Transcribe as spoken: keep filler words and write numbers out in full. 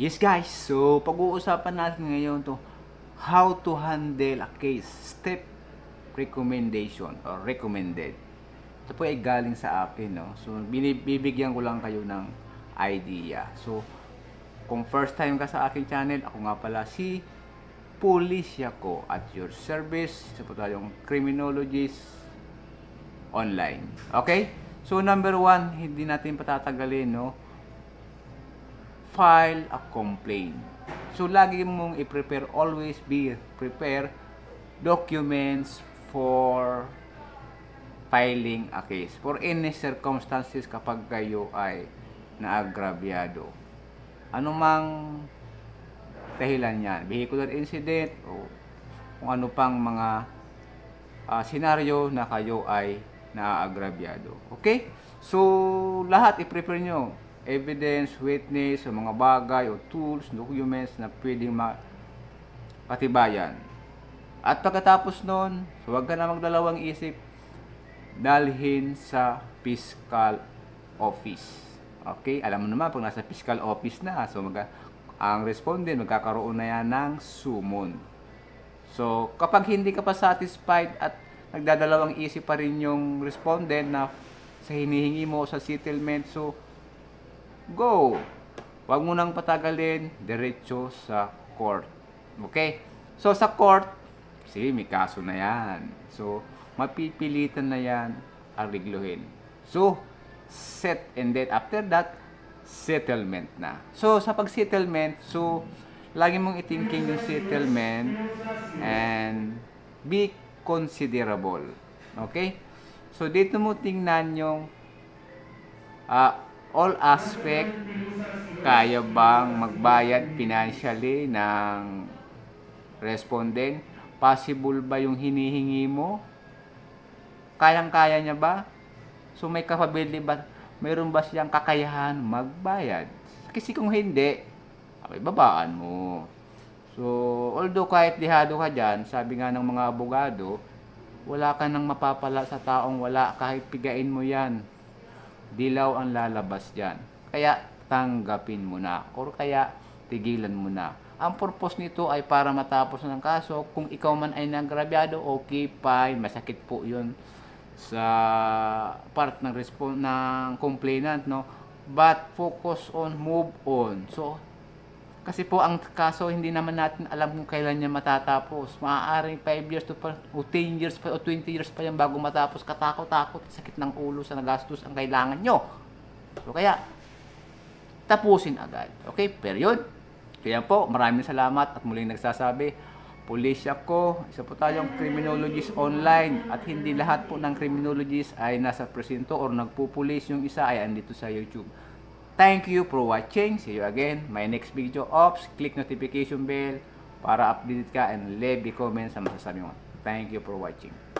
Yes guys, so pag-uusapan natin ngayon to how to handle a case, step recommendation or recommended. Ito po ay galing sa akin, no? So binibigyan ko lang kayo ng idea. So kung first time ka sa aking channel, ako nga pala si Pulisya ko at your service. Isa po tayong criminologist online. Okay? So number one, hindi natin patatagalin, no? File a complaint. So, lagi mong i-prepare, always be prepare documents for filing a case. For any circumstances kapag kayo ay naagrabyado. Ano mang dahilan yan, vehicular incident o kung ano pang mga uh, senaryo na kayo ay naagrabyado. Okay? So, lahat i-prepare nyo. Evidence, witness, o mga bagay o tools, documents na pwedeng makatibayan. At pagkatapos nun, so huwag ka na magdalawang isip, dalhin sa fiscal office. Okay? Alam mo naman, pag nasa fiscal office na, so mag ang respondent, magkakaroon na yan ng summon. So, kapag hindi ka pa satisfied at nagdadalawang isip pa rin yung respondent na sa hinihingi mo sa settlement, so go! Huwag mo nang patagalin, diretso sa court. Okay? So, sa court, see, may kaso na yan. So, mapipilitan na yan arigluhin. So, set and then after that, settlement na. So, sa pag-settlement, so, lagi mong itinking yung settlement and be considerable. Okay? So, dito mo tingnan yung uh, all aspect, kaya bang magbayad financially ng respondent? Possible ba yung hinihingi mo? Kayang-kaya niya ba? So may capability ba? Mayroon ba siyang kakayahan magbayad? Kasi kung hindi, okay, babaan mo. So, although kahit dihado ka dyan, sabi nga ng mga abogado, wala ka nang mapapala sa taong wala kahit pigain mo yan. Dilaw ang lalabas dyan. Kaya tanggapin mo na or kaya tigilan mo na. Ang purpose nito ay para matapos ng kaso. Kung ikaw man ay nagrabyado, okay, fine, masakit po yun sa part ng response ng complainant, no? But focus on, move on. So, kasi po ang kaso hindi naman natin alam kung kailan niya matatapos. Maaaring five years to pa, o ten years pa o twenty years pa yan bago matapos. Katakot-takot, sakit ng ulo sa nagastos ang kailangan nyo. So kaya, tapusin agad. Okay, period. Kaya po, maraming salamat at muling nagsasabi, Pulisya ko, isa po tayong criminologist online at hindi lahat po ng criminologist ay nasa presinto or nagpupulis, yung isa ay andito sa YouTube. Thank you for watching. See you again. My next video. Ops, click notification bell para update ka and leave the comments sa masasabi mo. Thank you for watching.